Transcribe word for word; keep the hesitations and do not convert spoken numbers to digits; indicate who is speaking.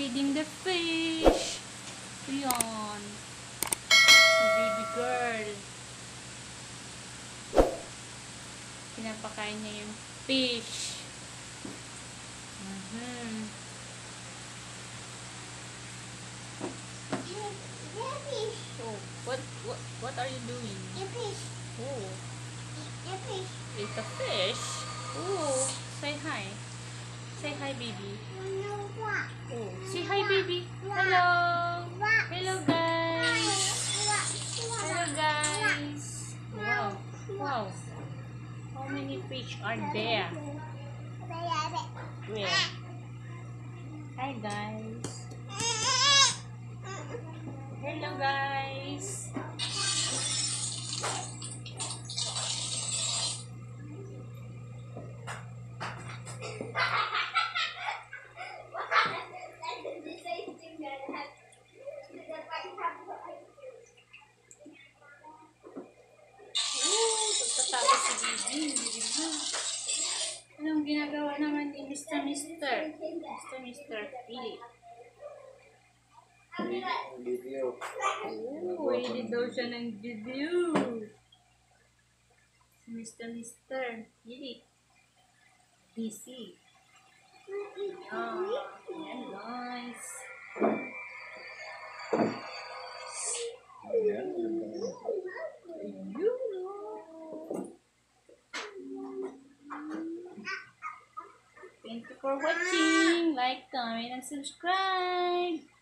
Speaker 1: feeding the fish. Ayan. Si baby girl. Pinapakain niya yung fish. Mm-hmm. Oh, what, what, what are you doing?
Speaker 2: The fish.
Speaker 1: Oh.
Speaker 2: The fish.
Speaker 1: It's a fish. Oh, say hi. Say hi, baby. Oh, say hi, baby. Hello. Hello, guys. Hello, guys. Wow. Wow. How many fish are there? Where? Hi, guys. Hello, guys. Tapos si Bibi, Bibi na. Anong ginagawa naman ni Mister Mister? Mister Mister Philip.
Speaker 3: Video.
Speaker 1: Oo, hindi daw siya ng video. Si Mister Mister Philip. Busy. Ah, yan guys.
Speaker 3: Ayan.
Speaker 1: Thank you for watching. Like, comment, and subscribe.